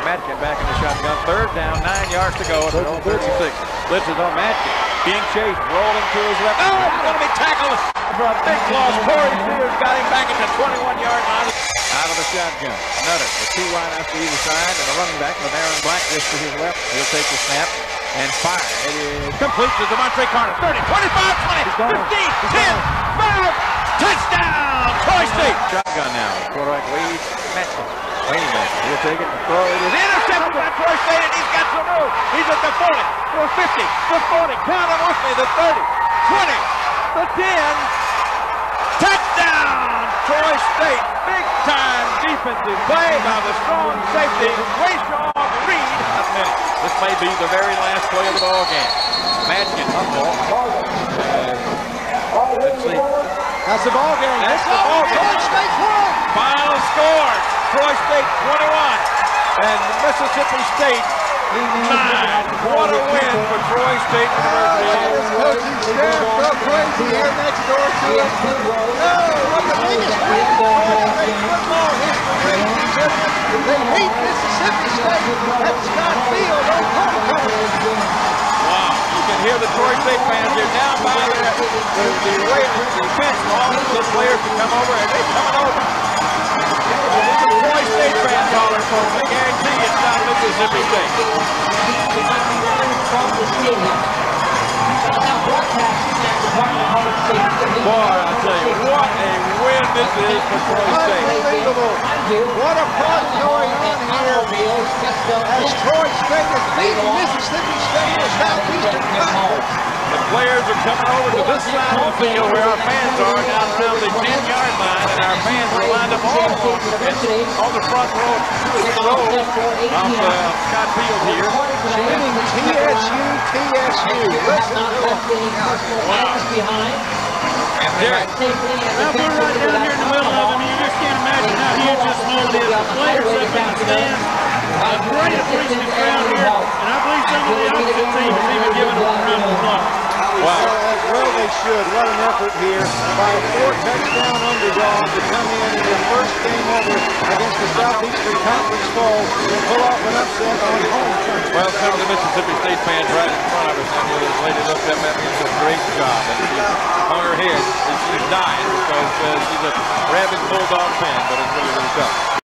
Matkin back in the shotgun. Third down, 9 yards to go at the 36. Blitz is on Matkin. Being chased, rolling to his left. Oh, he's going to be tackled for a big loss. Corey Sears got him back at the 21-yard line. Out of the shotgun. Nutter with 2 wideouts to either side, and the running back with Aaron Black just to his left. He'll take the snap and fire. It is complete to Devontae Carter. 30, 25, 20, 15, 10, 5. Touchdown, Troy State! Shotgun now. Quarterback Wade Matkin. He'll take it and throw it. It's intercepted by Troy State, and he's got some room. He's at the 40, the 50, the 40. Count them with me. The 30, 20, the 10. Touchdown, Troy State. Big time defensive play by the strong safety, Rayshawn Reed. This may be the very last play of the ball game. Matkin. Let's see. That's the ball game. That's the ball game. Troy State won. Final score: Troy State 21 and Mississippi State 9. What a win for Troy State University. Coaching staff go crazy here next door to us. No, what the biggest win in Troy State football history, ladies and gentlemen. They beat Mississippi State at Scott Field on homecoming. Wow, you can hear the Troy State fans. They're down by the fence. All the players can come over, and they're coming over. The Troy State fans holler for them. I guarantee it's not Mississippi State. Boy, I tell you, what a win this is for Troy State. Unbelievable. What a fun going on here as Troy State is beating Mississippi State in the Southeastern Conference. The players are coming over to this side of the field where our fans are, down around the 10-yard line, and our fans are lined up all on the front row of Scott Field here. Cheering TSU, TSU. Listen to them. Derek. Well, we're right down here in the middle of them. You just can't imagine how huge this moment is. The players up in the stands. A great appreciative crowd here. And I believe some of the opposite team has even given them a round of applause. Wow. Well, they should. What an effort here by a 4-touchdown underdog to come in their first game ever against the Southeastern Conference foe and pull off an upset on home turf. Well, some of the Mississippi State fans right in front of us. I mean, this lady looked up at me and said, great job. And she hung her head and she's dying because she's a rabid bulldog fan, but it's really, really tough.